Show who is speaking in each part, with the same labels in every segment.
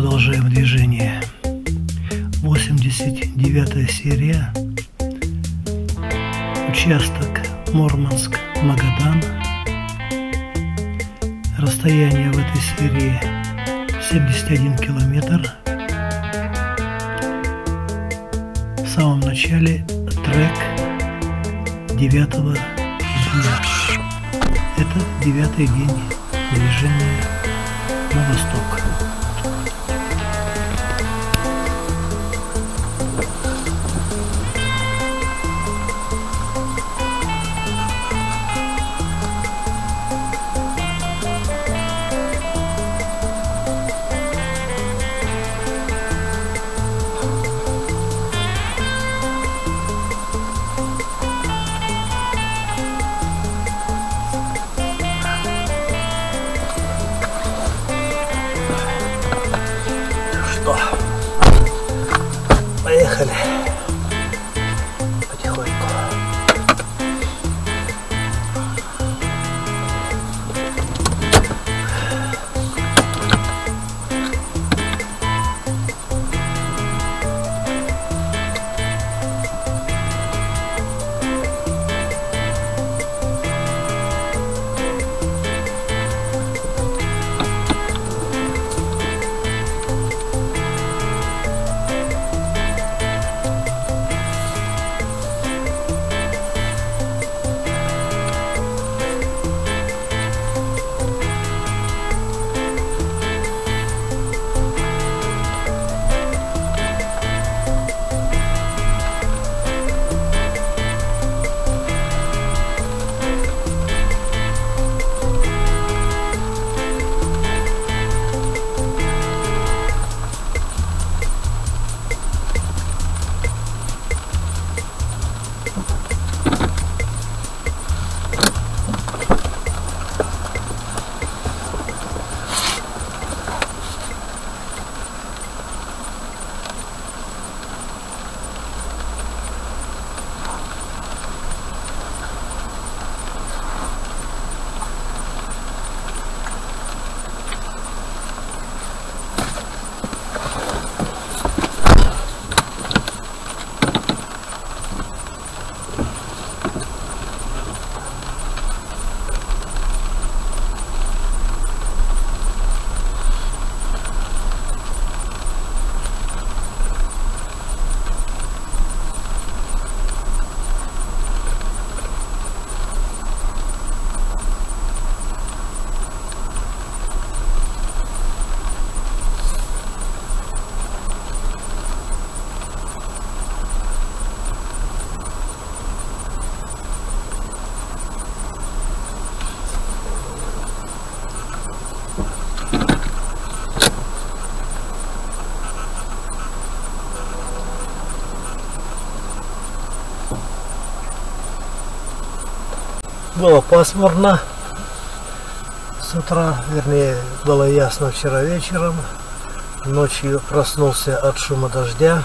Speaker 1: Продолжаем движение. 89 серия. Участок Мурманск-Магадан. Расстояние в этой серии 71 километр. В самом начале трек 9-го дня. Это 9-й день движения на восток. Поехали потихоньку. Было пасмурно с утра, вернее, было ясно вчера вечером. Ночью проснулся от шума дождя.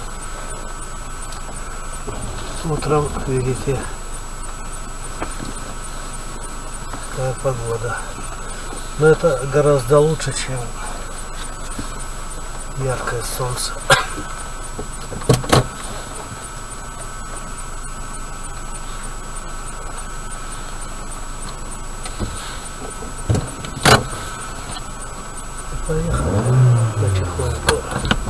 Speaker 1: Утром, видите, какая погода. Но это гораздо лучше, чем яркое солнце. Поехали потихоньку.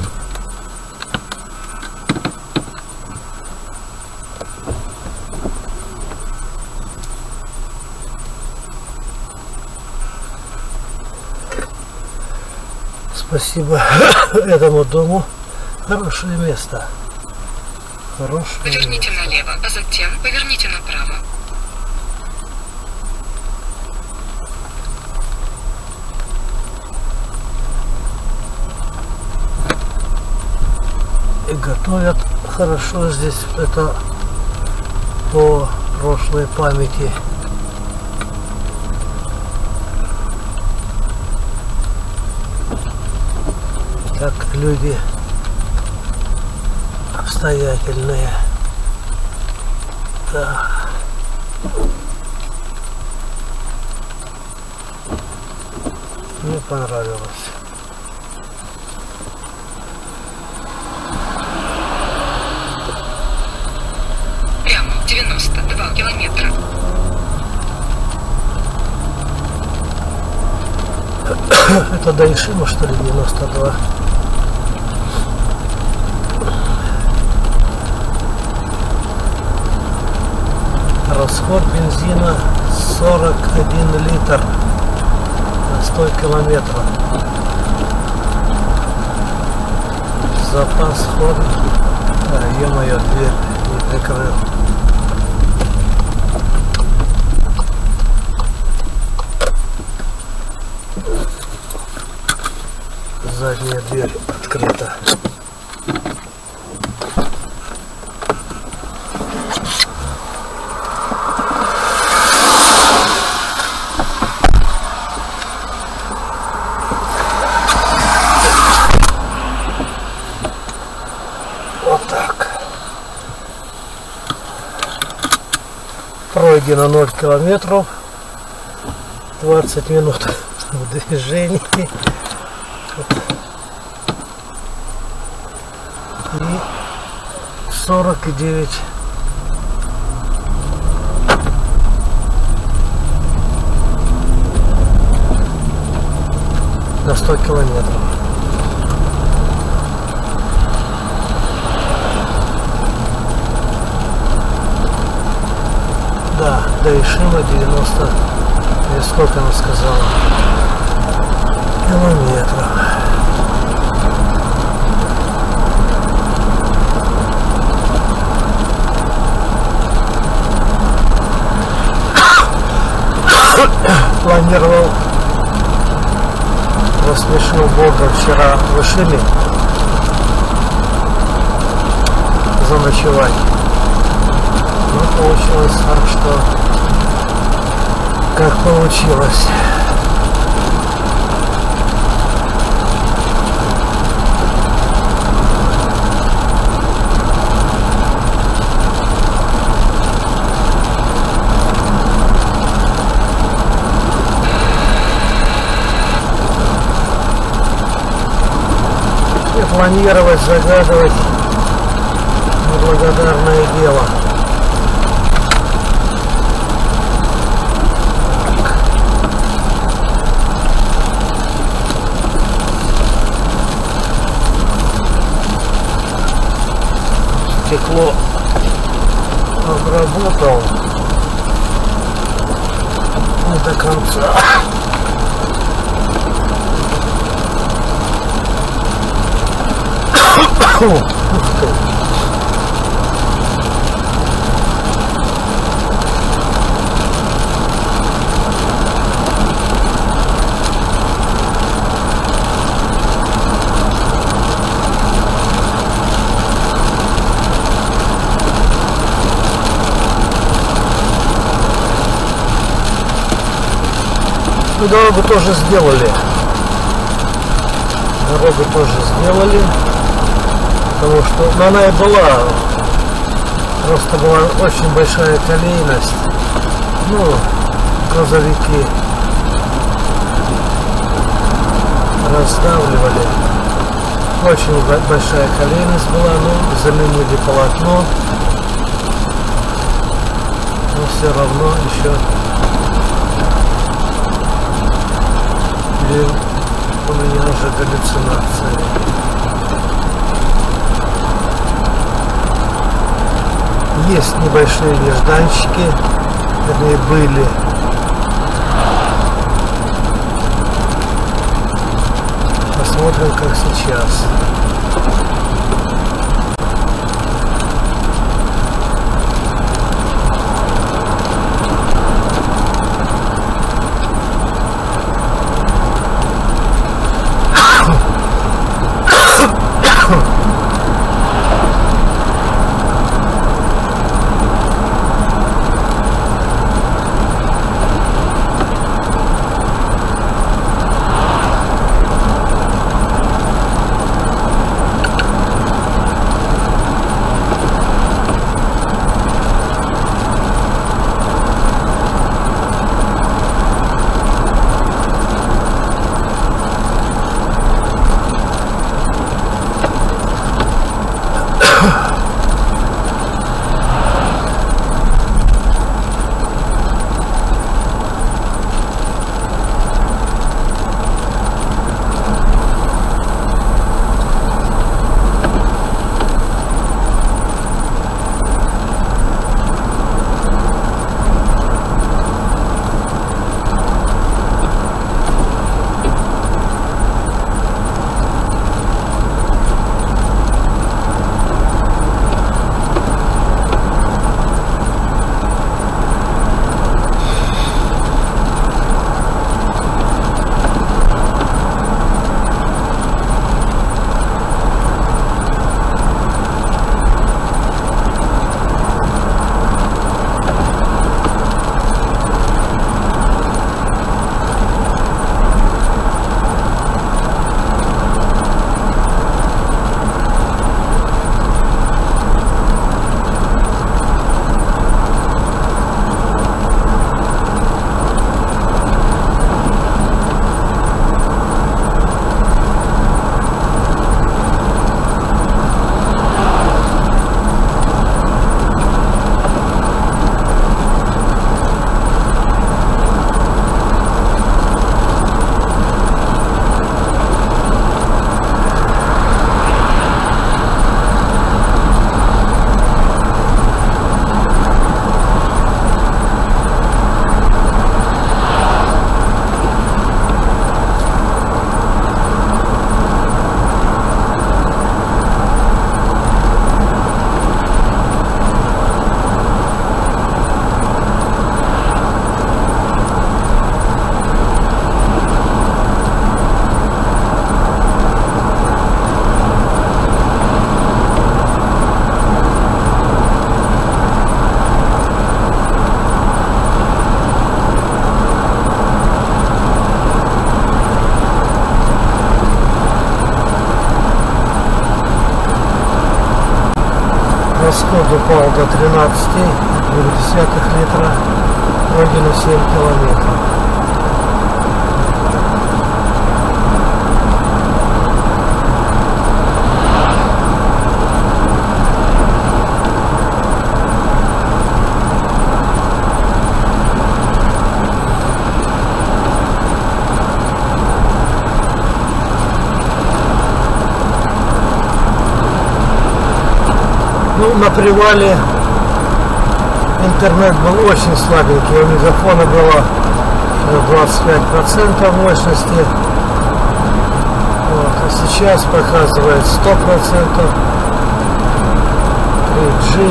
Speaker 1: Спасибо этому дому. Хорошее место. Хорошее
Speaker 2: Поверните
Speaker 1: место.
Speaker 2: налево, а затем поверните направо.
Speaker 1: И готовят хорошо здесь, это по прошлой памяти. Как люди обстоятельные. Да. Мне понравилось. Это до Ишима, что ли, 92? Расход бензина 41 литр на 100 километров. Запас хода. Ё-моё, дверь не прикрыл. Задняя дверь открыта. Пройдено 0 километров, 20 минут в движении и 49 на 100 километров. Да, до Ишима 90, и сколько она сказала, километров. Планировал, рассмешил Бога вчера в Ишиме заночевать. Но получилось так, что как получилось. И планировать, загадывать неблагодарное дело. Стекло обработал не до конца. Ух ты. Ну, дорогу тоже сделали. Дорогу тоже сделали. Потому что, ну, она и была. Просто была очень большая колейность. Ну, грузовики раздавливали. Очень большая колейность была. Ну, заменили полотно. Но все равно еще у меня уже галлюцинации. Есть небольшие нежданчики, они были. Посмотрим, как сейчас. Расход упал до 13,2 литра, ноги на 7 километров. Ну, на привале интернет был очень слабенький, у мегафона было 25% мощности, вот, а сейчас показывает 100%, 3G.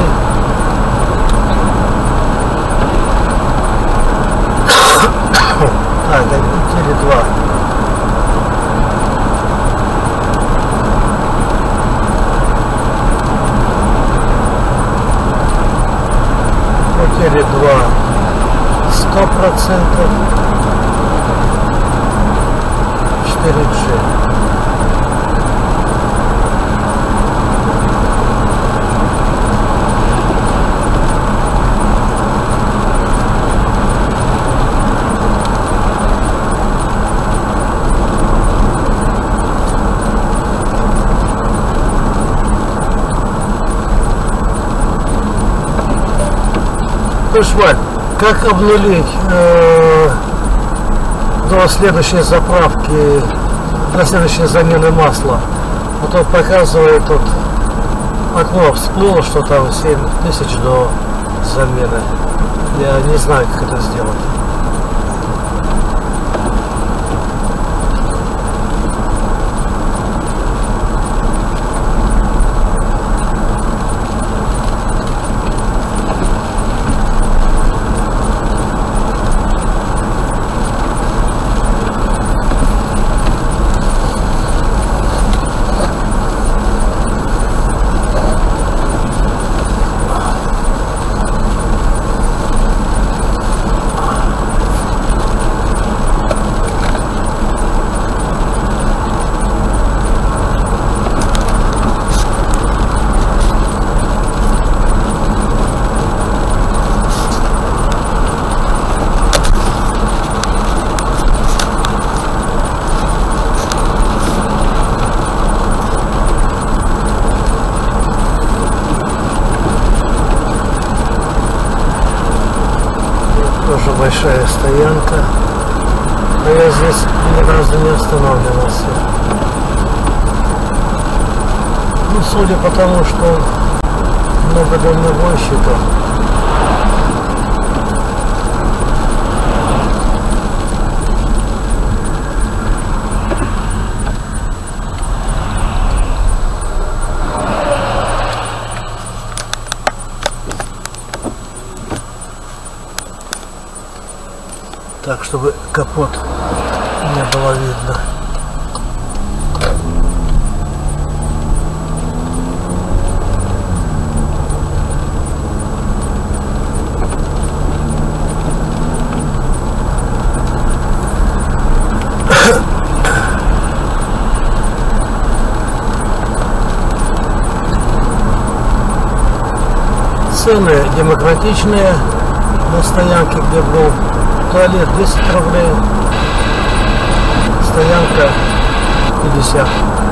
Speaker 1: А, это Теле2. Теле2 100%, 4G. Валь, как обнулить до следующей заправки, до следующей замены масла? А то показывает, тут окно всплыло, что там 7000 до замены. Я не знаю, как это сделать. Тоже большая стоянка, но я здесь ни разу не останавливался. Ну, судя по тому, что много дальнобойщиков, так, чтобы капот не было видно. Цены демократичные на стоянке, где был туалет 10 рублей, стоянка 50.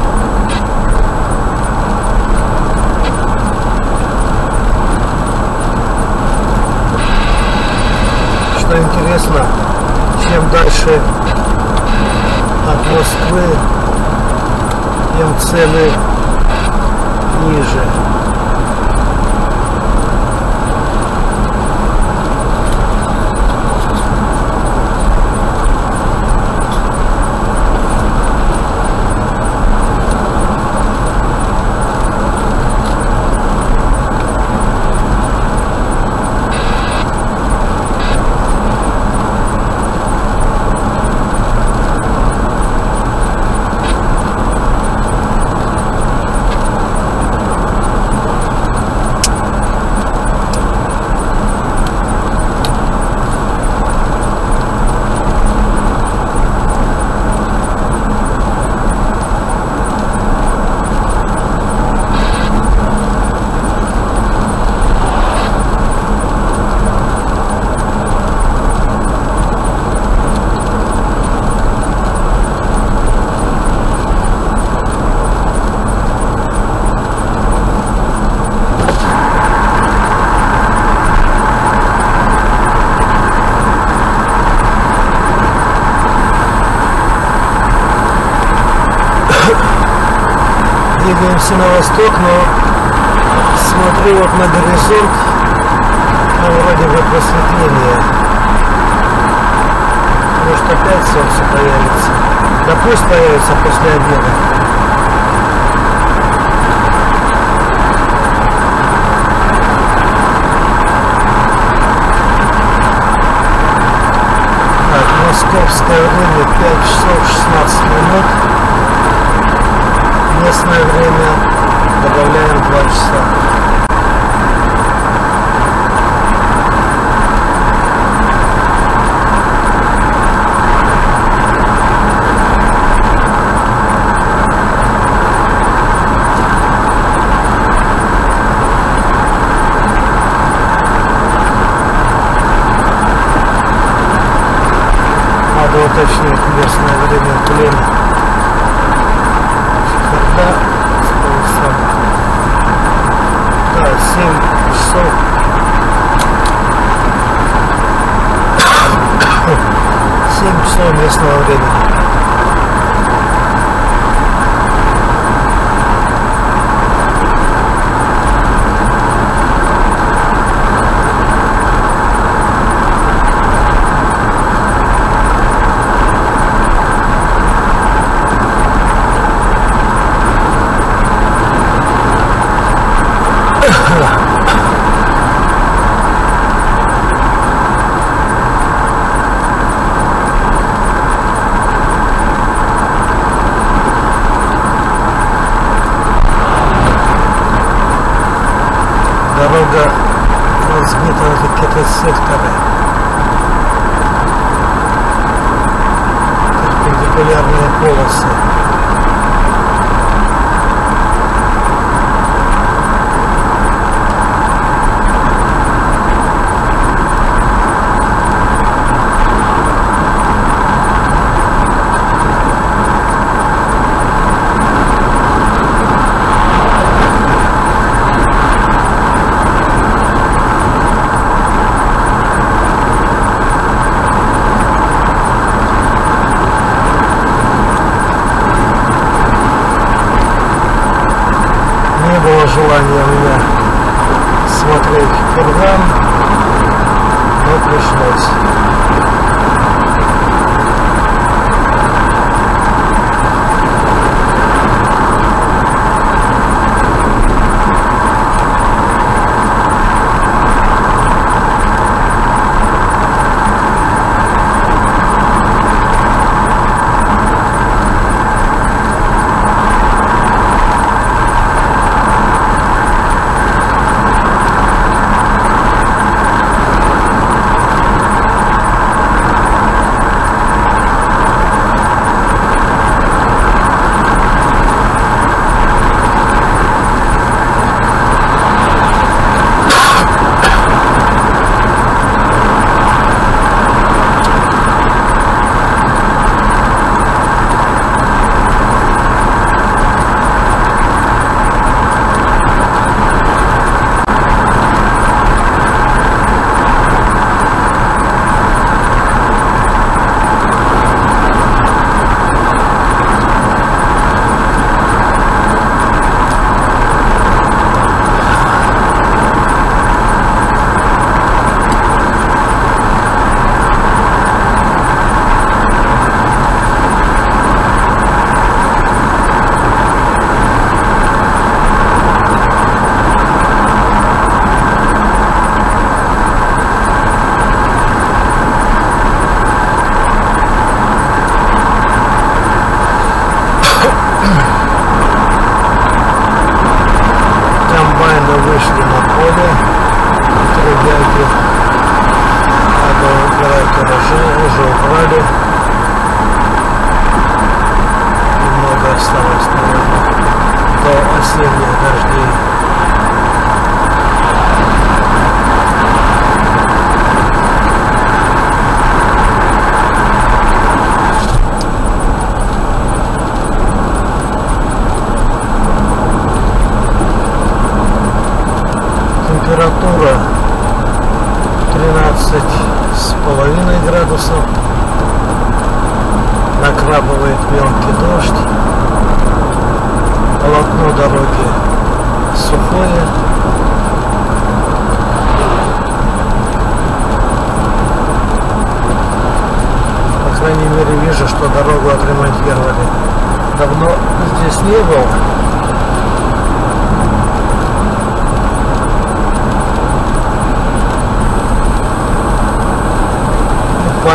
Speaker 1: Что интересно, чем дальше от Москвы, тем цены ниже. двигаемся на восток, но смотрю вот на горизонт, там вроде бы просветление. Может опять солнце появится. Да пусть появится после обеда. Так, московское время 5 часов 16 минут. Местное время добавляем 2 часа. Надо уточнить местное время плена. Чехарда с полусами. Да, 7 часов. 7 часов местного времени. Дорога разбита на какие-то секторы. Перпендикулярные полосы. Не было желания у меня смотреть курган, но пришлось.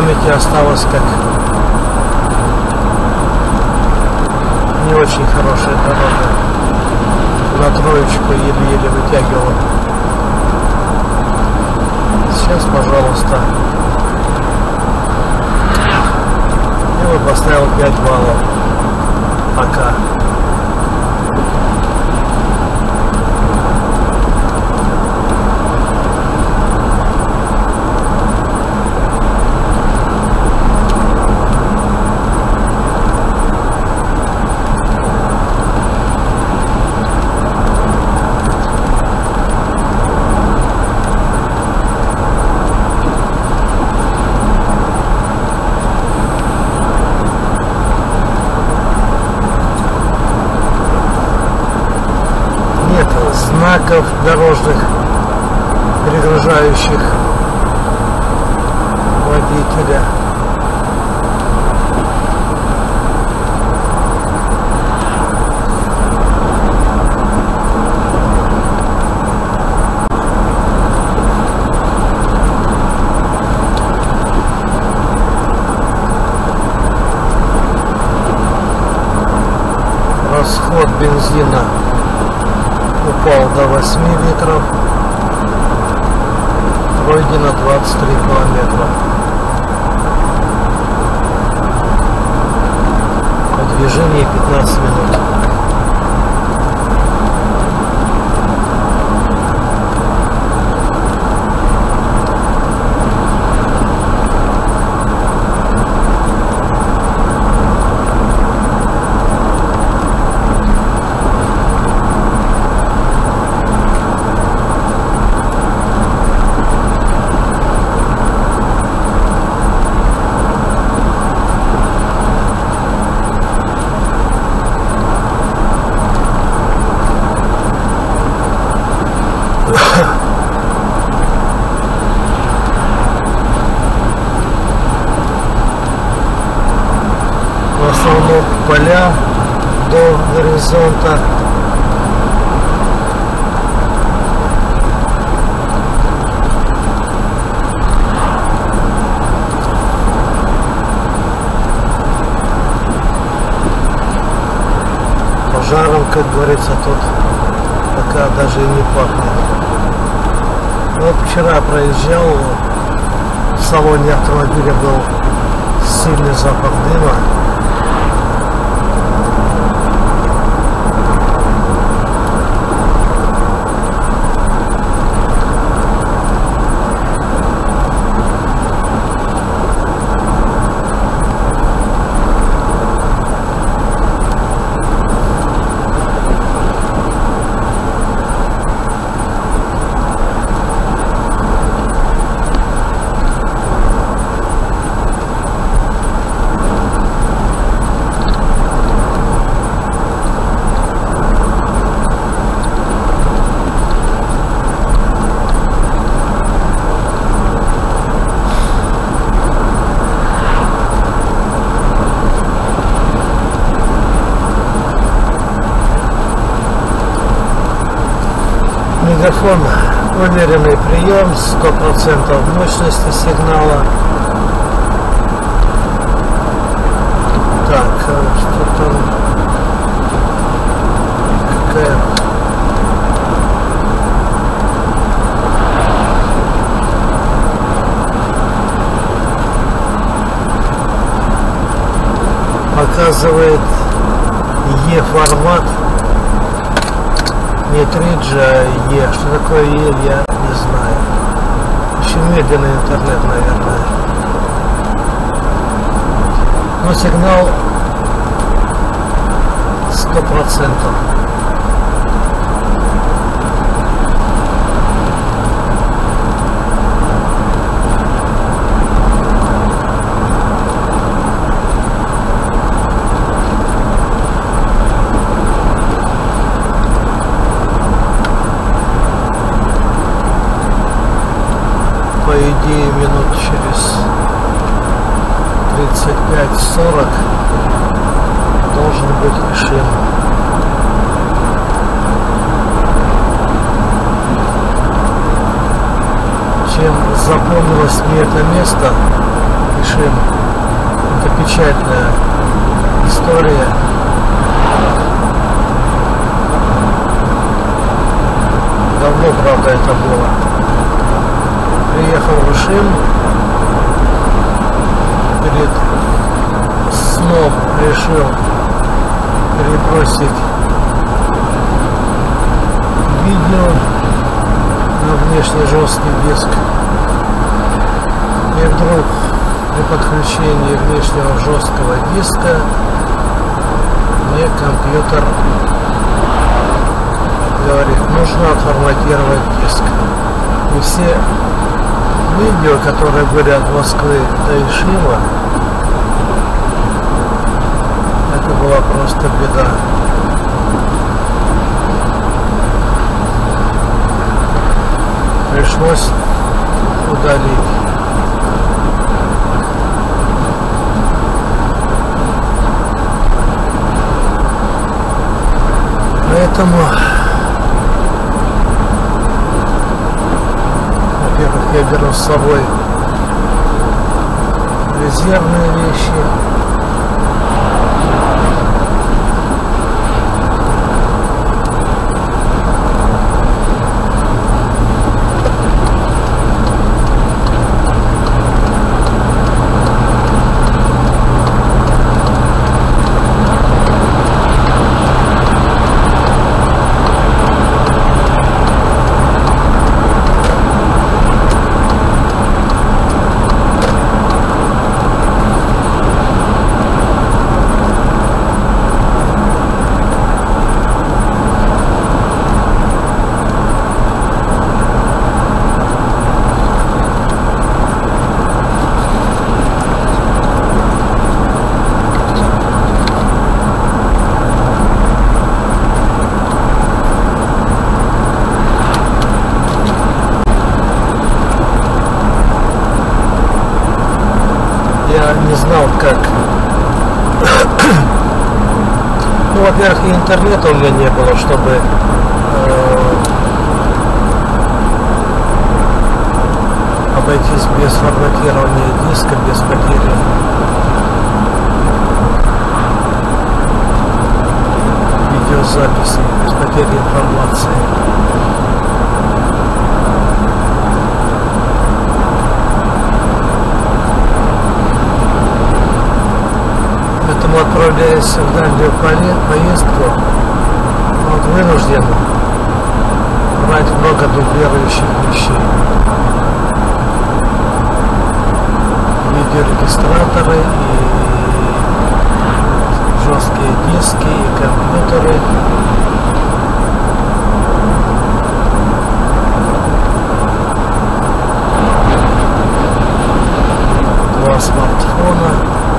Speaker 1: памяти осталось как не очень хорошая дорога. На троечку еле-еле вытягивал. Сейчас, пожалуйста. Я бы поставил 5 баллов. Пока. Знаков дорожных, перегружающих водителя. Расход бензина упал до 8 литров, пройдено 23 километра. По движению 15 минут. В основном поля до горизонта. Пожаром, как говорится, тут пока даже и не пахнет. Вот вчера проезжал, в салоне автомобиля был сильный запах дыма. Мегафон умеренный прием, 100% мощности сигнала. Так, что там? Какая? Показывает E-формат. Не 3G, а E. Что такое E, я не знаю. Очень медленный интернет, наверное. Но сигнал 100%. По идее, минут через 35-40 должен быть решен. Чем запомнилось мне это место, большим. Это печальная история. Давно, правда, это было. Приехал в Ишим, перед сном решил перебросить видео на внешний жесткий диск. И вдруг при подключении внешнего жесткого диска мне компьютер говорит, нужно отформатировать диск. И все видео, которые были от Москвы до Ишима, это была просто беда. Пришлось удалить. Поэтому, во-первых, я беру с собой резервные вещи. Я не знал, как. Ну, во-первых, и интернета у меня не было, чтобы обойтись без форматирования диска, без потери видеозаписи, без потери информации. Поэтому, отправляясь в дальнюю поездку, он вынужден брать много дублирующих вещей. Видеорегистраторы, и жесткие диски, и компьютеры. Два смартфона.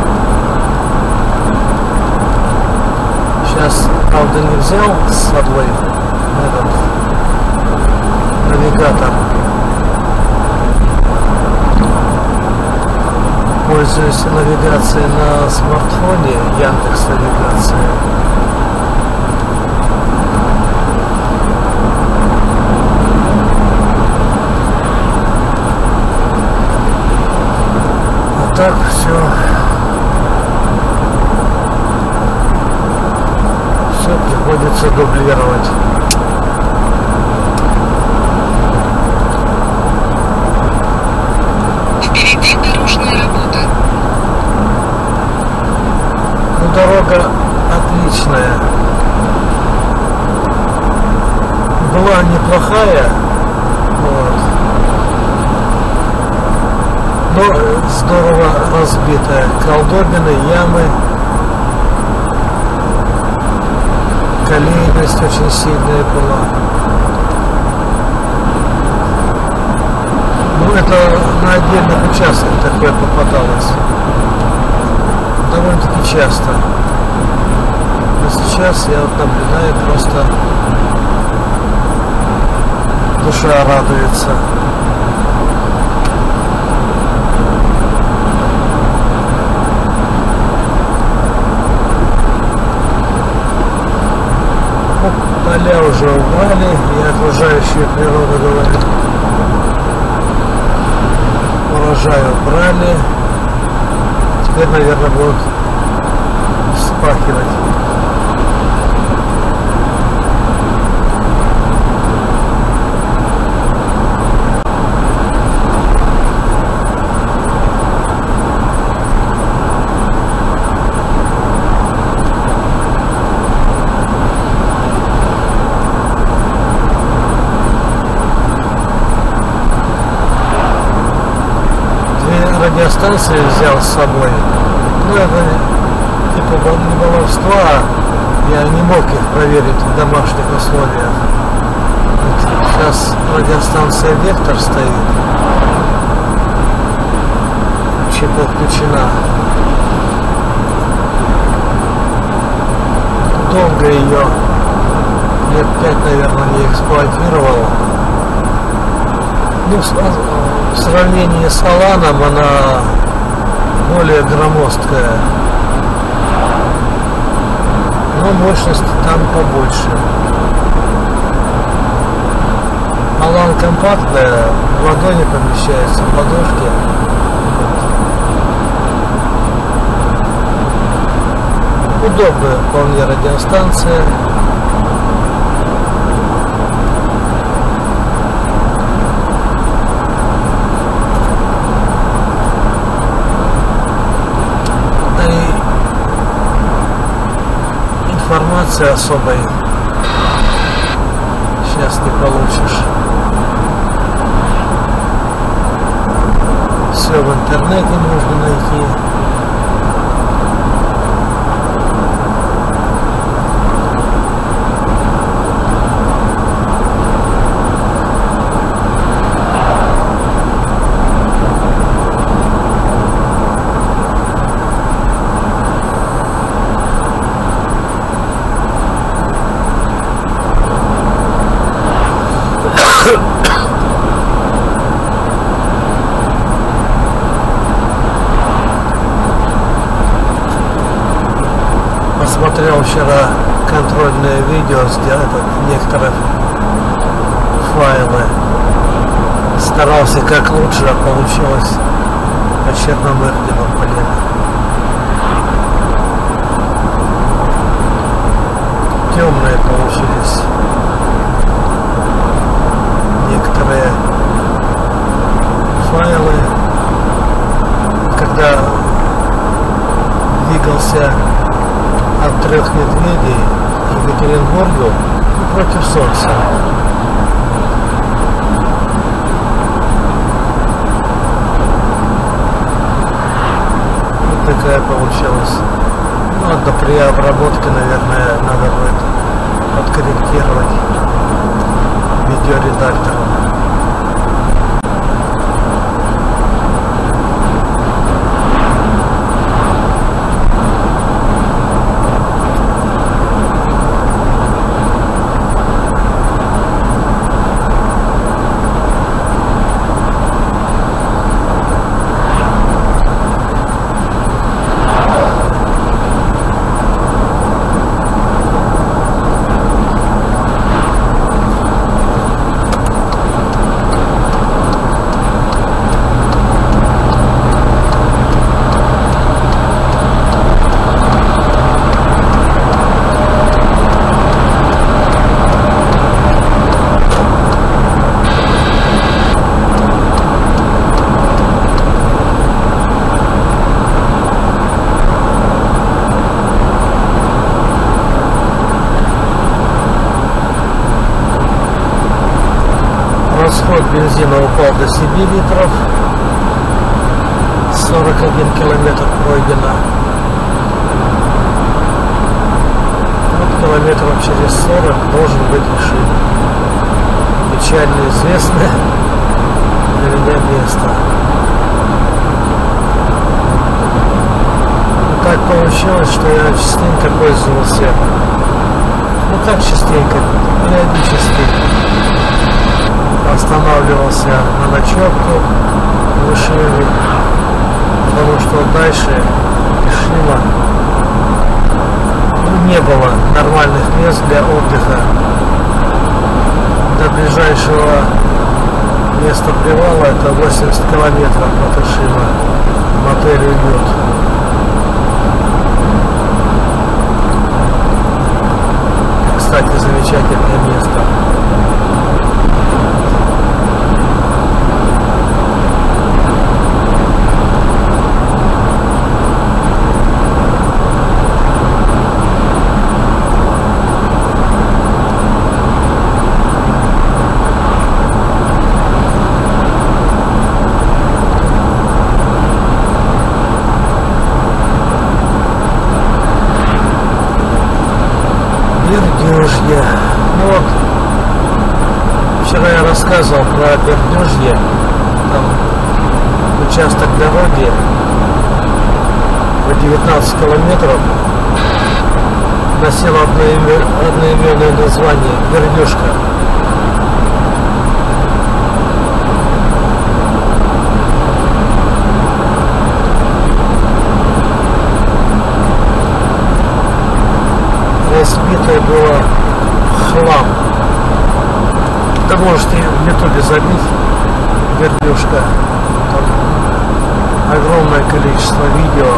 Speaker 1: Сейчас, правда, не взял с собой этот навигатор. Пользуюсь навигацией на смартфоне, Яндекс навигация. А так все приходится дублировать.
Speaker 2: Впереди дорожная работа.
Speaker 1: Ну, дорога отличная. Была неплохая. Вот. Но здорово разбитая. Колдобины, ямы. Колейность очень сильная была. Ну, это на отдельных участках такое попадалось. Довольно-таки часто. Но сейчас я вот наблюдаю, просто душа радуется. Поля уже убрали, и окружающую природу говорят. Урожай убрали. теперь, наверное, будут вспахивать. Радиостанции взял с собой. Ну, это типа не баловства, я не мог их проверить в домашних условиях. Вот сейчас радиостанция «Вектор» стоит, чипа включена. Долго ее, лет 5, наверное, не эксплуатировал. Ну, в сравнении с Аланом она более громоздкая, но мощность там побольше. Алан компактная, в ладони помещается, в ладошке. Удобная вполне радиостанция. Информации особой сейчас не получишь. Все в интернете можно найти. Посмотрел вчера контрольное видео, сделал некоторые файлы. Старался как лучше, а получилось по Черномырдину, блин. Темные получились некоторые файлы. Когда двигался от 3 медведей к Екатеринбургу против солнца. Вот такая получилась. Ну, до при обработке, наверное, надо будет подкорректировать видеоредактором. Расход бензина упал до 7 литров, 41 километр пройдено. Вот километров через 40 должен быть решен. Печально известное для меня место. И так получилось, что я частенько пользовался. Ну так частенько, периодически. Останавливался на ночевку в Ишиме, потому что дальше Ишима не было нормальных мест для отдыха. До ближайшего места привала это 80 километров от Ишима, мотель «Уют». кстати, замечательное место. Бердюжье. Ну вот, вчера я рассказывал про Бердюжье. Там участок дороги по 19 километров носил одноименное название Бердюжка. Разбитое было хлам. Да можете в ютубе забить Бердюжка. Там огромное количество видео.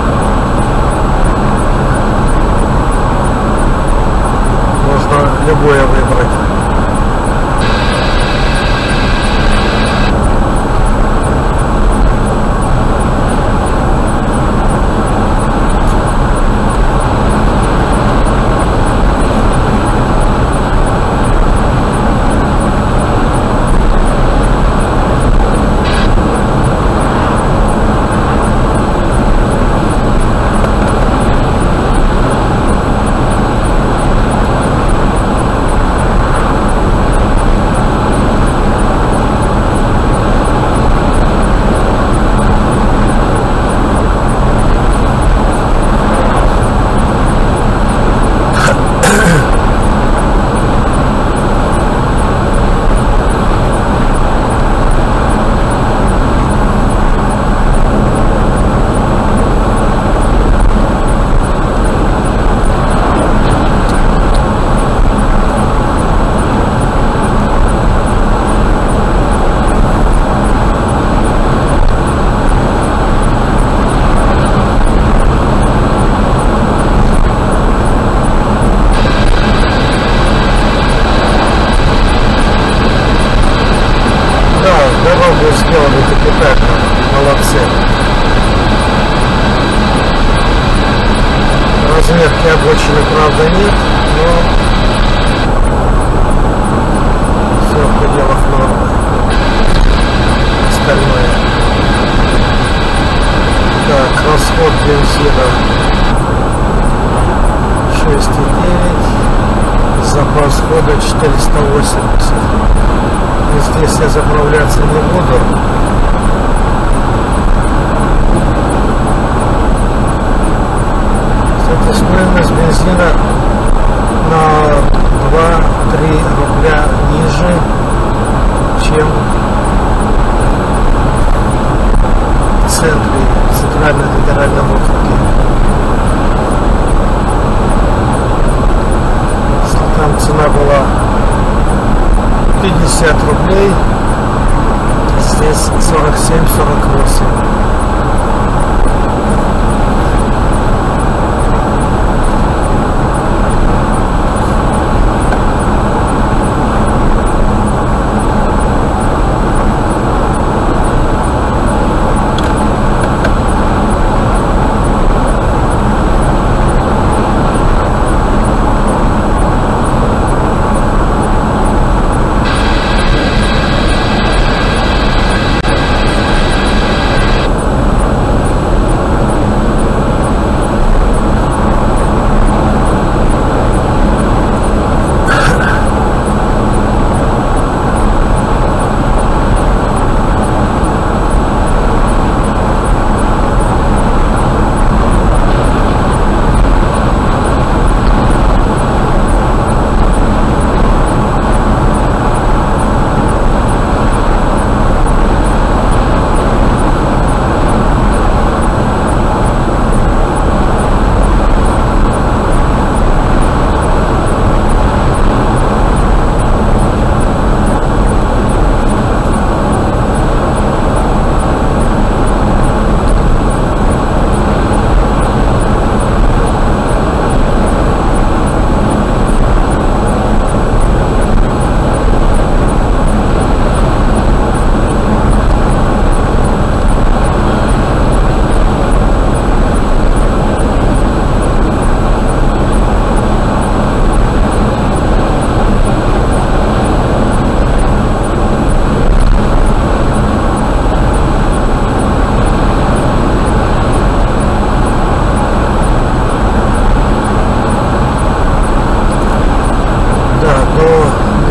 Speaker 1: Можно любое выбрать. Сделали капитально, молодцы. Разметки обочины, правда, нет, но все в пределах нормы. Остальное. Так, расход бензина 6,9, запас хода 480. Здесь я заправляться не буду. Кстати, стоимость бензина на 2-3 рубля ниже, чем в центре, в Центральном федеральном округе. Если там цена была 50 рублей, здесь 47-48.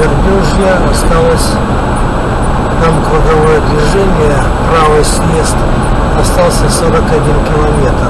Speaker 1: Вердюжья осталось, там круговое движение, правый съезд, остался 41 километр.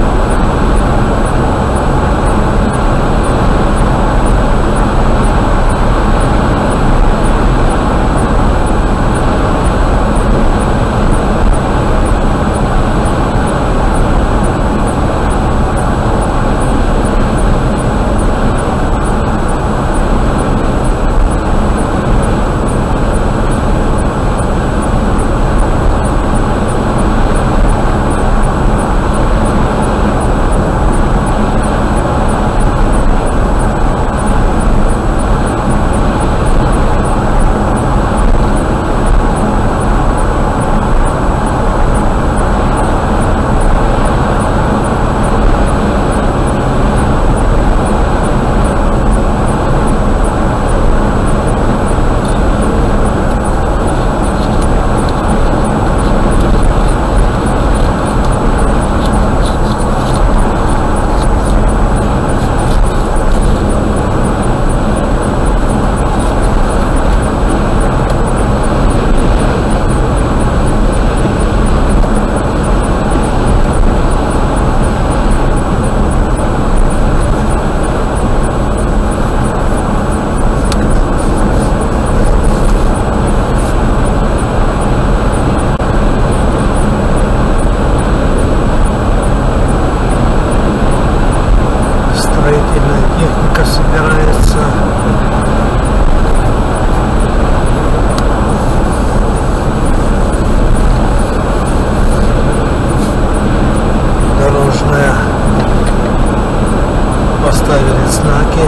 Speaker 1: Поставили знаки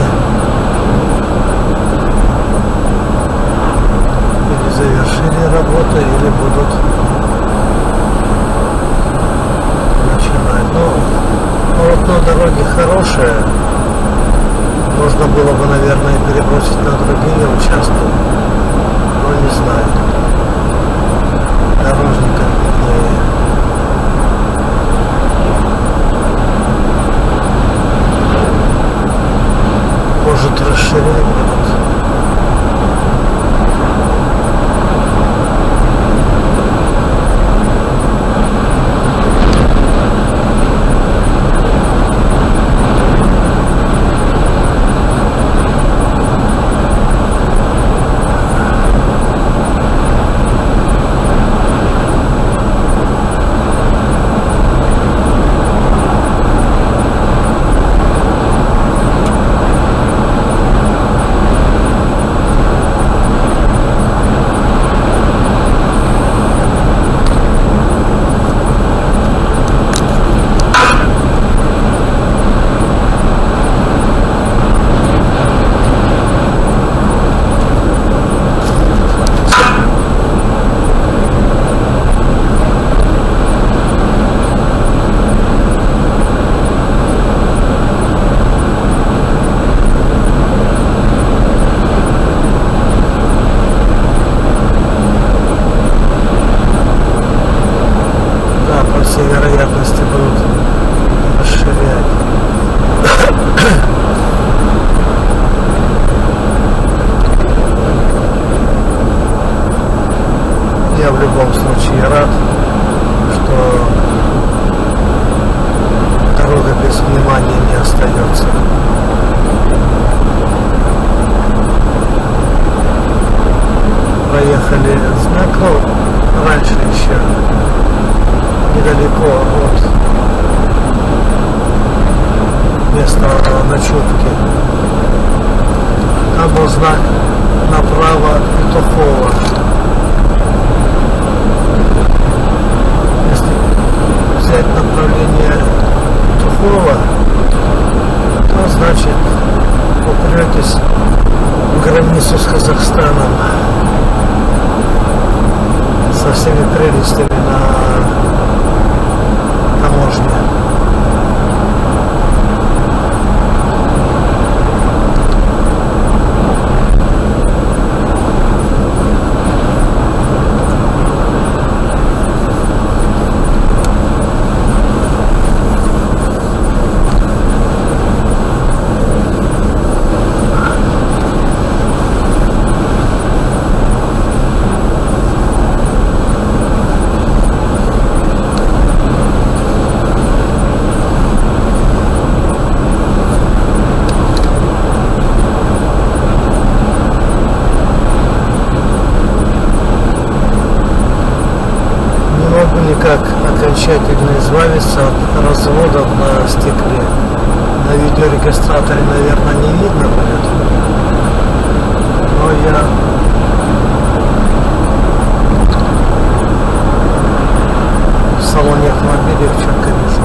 Speaker 1: или завершили работу, или будут начинать. Но полотно дороги хорошее, можно было бы, наверное, перебросить на другие участки, но не знаю, дорожников виднее. Может, расширять будут. Все вероятности будут расширять. Я в любом случае рад, что дорога без внимания не остается. Проехали знак, ну, раньше еще недалеко от места ночевки. Там был знак направо Петухова. Если взять направление Петухова, то значит упретесь в границу с Казахстаном со всеми прелестями на таможне. избавиться от разводов на стекле. На видеорегистраторе, наверное, не видно будет. Но я в салоне автомобиля четко вижу.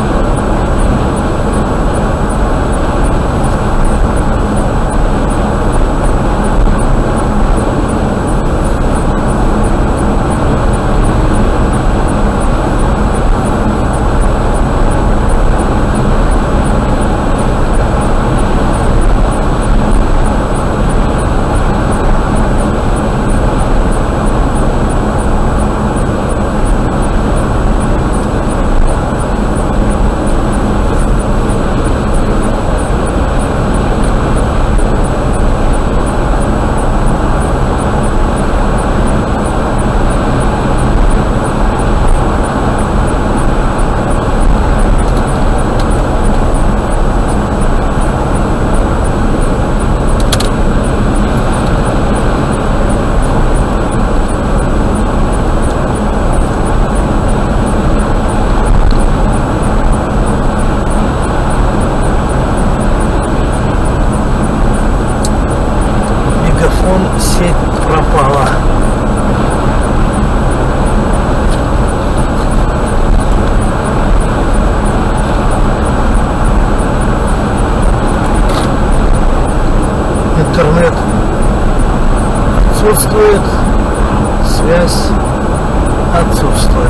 Speaker 1: Сеть пропала. Интернет отсутствует, связь отсутствует.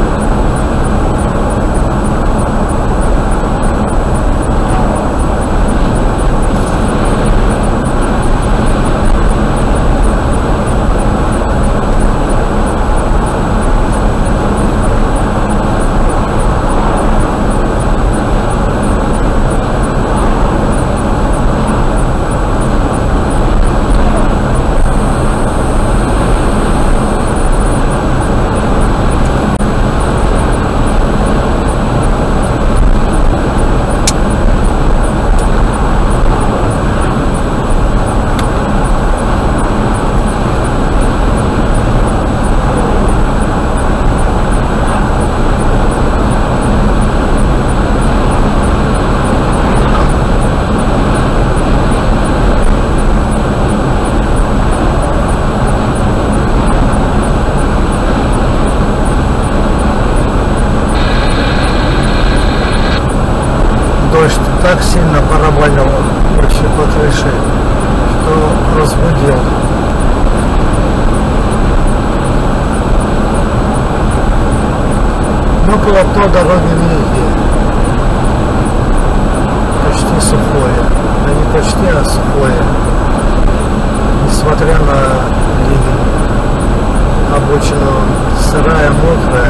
Speaker 1: Дождь так сильно барабанил вообще по крыше, что разбудил. Но полотно дороги великие. Почти сухое. Да не почти, а сухое. Несмотря на ливень. Обочина сырая, мокрая.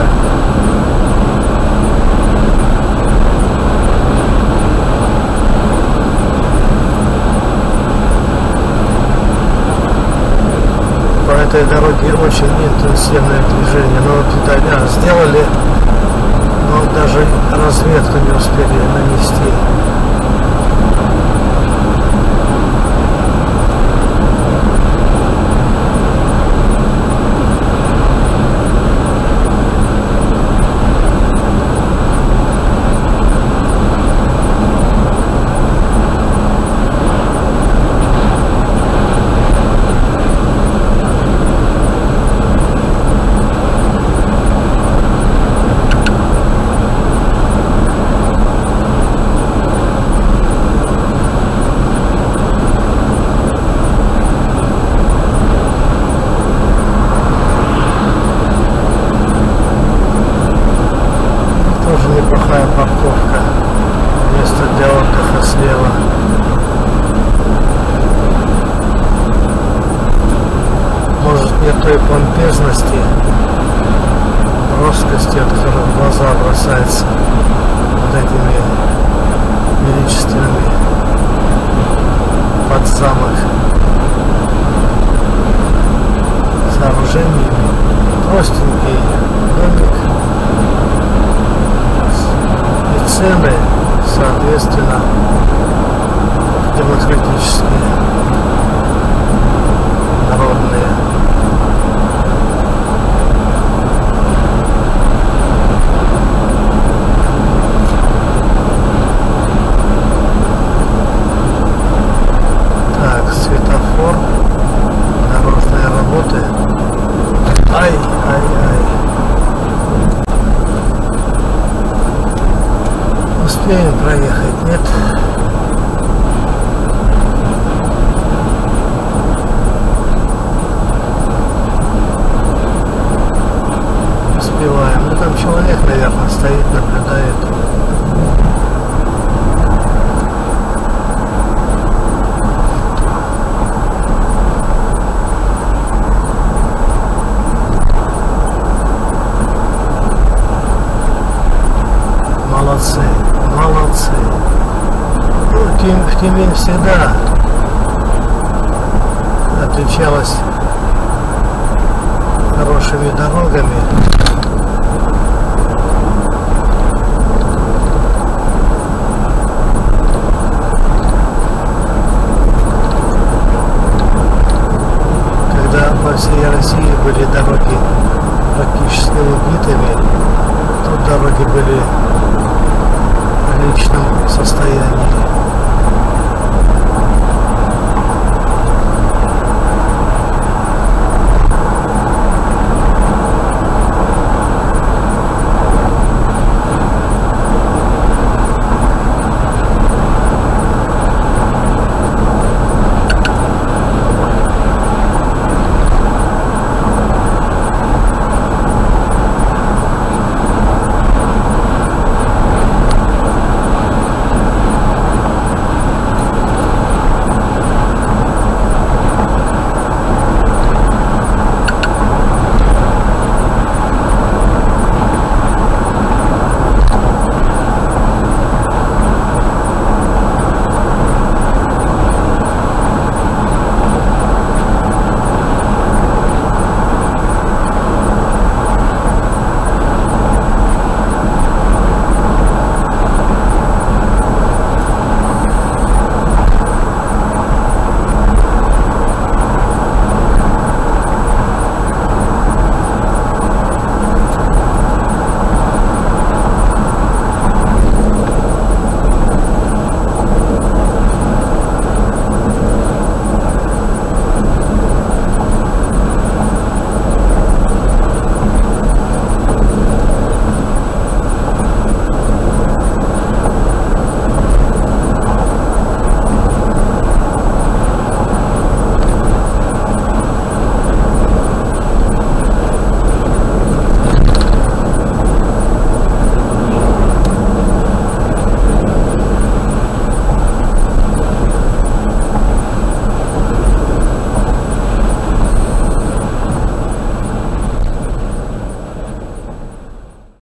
Speaker 1: По этой дороге очень интенсивное движение. Но вот сделали, но даже разведку не успели нанести. Неплохая парковка, место для отдыха слева. Может, нет той помпезности, роскости, от которой в глаза бросается вот этими величественными под замок сооружениями. Простенький домик. Цены, соответственно, демократические, народные. всегда отличалась хорошими дорогами. Когда по всей России были дороги практически убитыми, тут дороги были в отличном состоянии.